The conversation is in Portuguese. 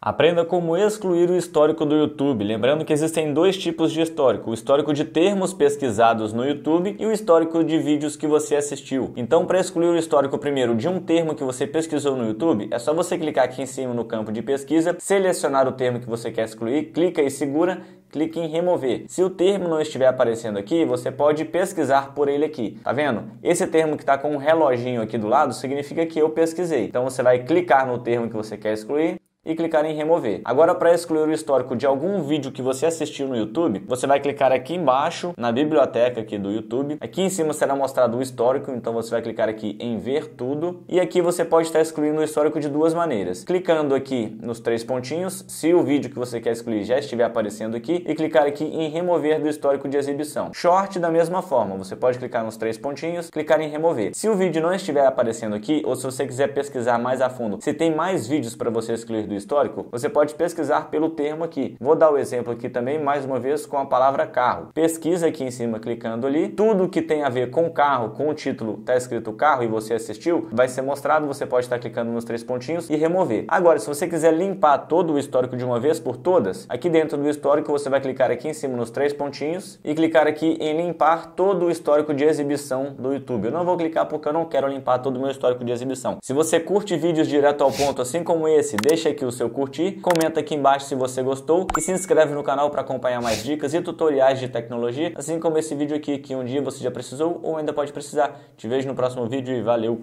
Aprenda como excluir o histórico do YouTube. Lembrando que existem dois tipos de histórico: o histórico de termos pesquisados no YouTube e o histórico de vídeos que você assistiu. Então, para excluir o histórico primeiro de um termo que você pesquisou no YouTube, é só você clicar aqui em cima no campo de pesquisa, selecionar o termo que você quer excluir, clica e segura, clique em remover. Se o termo não estiver aparecendo aqui, você pode pesquisar por ele aqui. Tá vendo? Esse termo que está com um reloginho aqui do lado significa que eu pesquisei. Então você vai clicar no termo que você quer excluir e clicar em remover. Agora, para excluir o histórico de algum vídeo que você assistiu no YouTube, você vai clicar aqui embaixo na biblioteca aqui do YouTube. Aqui em cima será mostrado o histórico, então você vai clicar aqui em ver tudo. E aqui você pode estar excluindo o histórico de duas maneiras. Clicando aqui nos três pontinhos, se o vídeo que você quer excluir já estiver aparecendo aqui, e clicar aqui em remover do histórico de exibição. Short da mesma forma, você pode clicar nos três pontinhos, clicar em remover. Se o vídeo não estiver aparecendo aqui, ou se você quiser pesquisar mais a fundo, se tem mais vídeos para você excluir do histórico, você pode pesquisar pelo termo aqui. Vou dar o exemplo aqui também, mais uma vez, com a palavra carro. Pesquisa aqui em cima, clicando ali. Tudo que tem a ver com carro, com o título, está escrito carro e você assistiu, vai ser mostrado. Você pode estar clicando nos três pontinhos e remover. Agora, se você quiser limpar todo o histórico de uma vez por todas, aqui dentro do histórico você vai clicar aqui em cima nos três pontinhos e clicar aqui em limpar todo o histórico de exibição do YouTube. Eu não vou clicar porque eu não quero limpar todo o meu histórico de exibição. Se você curte vídeos direto ao ponto, assim como esse, deixa aqui o seu curtir, comenta aqui embaixo se você gostou e se inscreve no canal para acompanhar mais dicas e tutoriais de tecnologia, assim como esse vídeo aqui que um dia você já precisou ou ainda pode precisar. Te vejo no próximo vídeo e valeu!